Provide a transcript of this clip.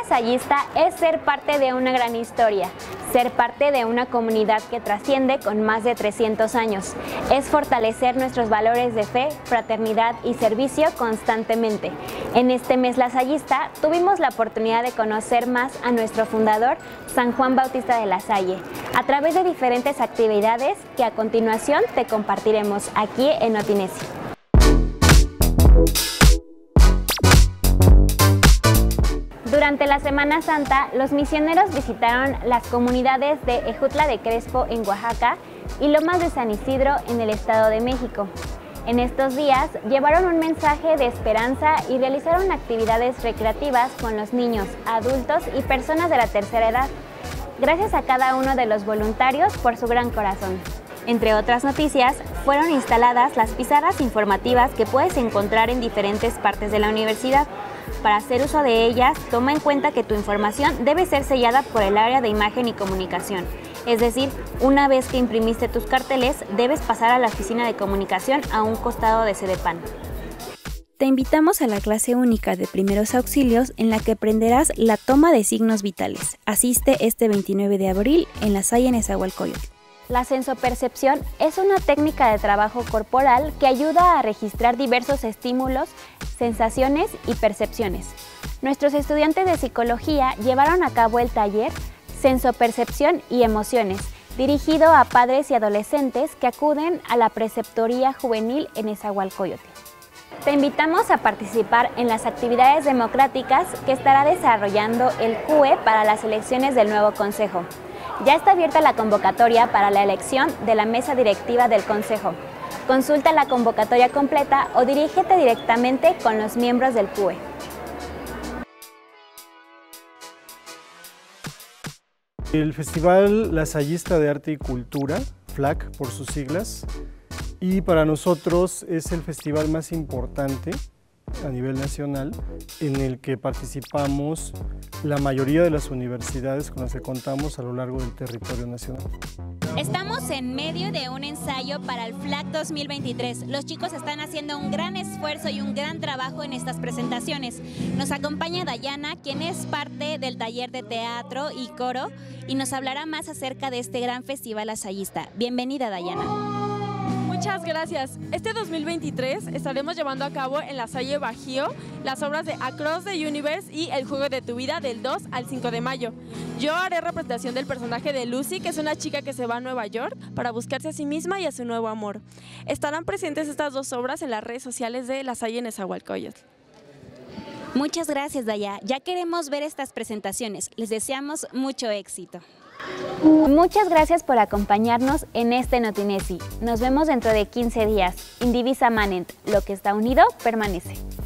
lasallista es ser parte de una gran historia, ser parte de una comunidad que trasciende con más de 300 años. Es fortalecer nuestros valores de fe, fraternidad y servicio constantemente. En este mes lasallista tuvimos la oportunidad de conocer más a nuestro fundador, San Juan Bautista de La Salle, a través de diferentes actividades que a continuación te compartiremos aquí en Notinesi. Durante la Semana Santa, los misioneros visitaron las comunidades de Ejutla de Crespo en Oaxaca y Lomas de San Isidro en el Estado de México. En estos días llevaron un mensaje de esperanza y realizaron actividades recreativas con los niños, adultos y personas de la tercera edad. Gracias a cada uno de los voluntarios por su gran corazón. Entre otras noticias, fueron instaladas las pizarras informativas que puedes encontrar en diferentes partes de la universidad. Para hacer uso de ellas, toma en cuenta que tu información debe ser sellada por el área de imagen y comunicación. Es decir, una vez que imprimiste tus carteles, debes pasar a la oficina de comunicación a un costado de CEDEPAN. Te invitamos a la clase única de primeros auxilios en la que aprenderás la toma de signos vitales. Asiste este 29 de abril en La Salle, Nezahualcóyotl. La sensopercepción es una técnica de trabajo corporal que ayuda a registrar diversos estímulos, sensaciones y percepciones. Nuestros estudiantes de psicología llevaron a cabo el taller Sensopercepción y Emociones, dirigido a padres y adolescentes que acuden a la preceptoría juvenil en Nezahualcóyotl. Te invitamos a participar en las actividades democráticas que estará desarrollando el CUE para las elecciones del nuevo Consejo. Ya está abierta la convocatoria para la elección de la mesa directiva del Consejo. Consulta la convocatoria completa o dirígete directamente con los miembros del CUE. El Festival Lasallista de Arte y Cultura, FLAC por sus siglas, y para nosotros es el festival más importante a nivel nacional en el que participamos la mayoría de las universidades con las que contamos a lo largo del territorio nacional. Estamos en medio de un ensayo para el FLAC 2023. Los chicos están haciendo un gran esfuerzo y un gran trabajo en estas presentaciones. Nos acompaña Dayana, quien es parte del taller de teatro y coro, y nos hablará más acerca de este gran festival lasallista. Bienvenida, Dayana. Muchas gracias. Este 2023 estaremos llevando a cabo en La Salle Bajío las obras de Across the Universe y El Juego de tu Vida del 2 al 5 de mayo. Yo haré representación del personaje de Lucy, que es una chica que se va a Nueva York para buscarse a sí misma y a su nuevo amor. Estarán presentes estas dos obras en las redes sociales de La Salle Nezahualcóyotl. Muchas gracias, Daya. Ya queremos ver estas presentaciones. Les deseamos mucho éxito. Muchas gracias por acompañarnos en este Notinesi. Nos vemos dentro de 15 días. Indivisa manent, lo que está unido permanece.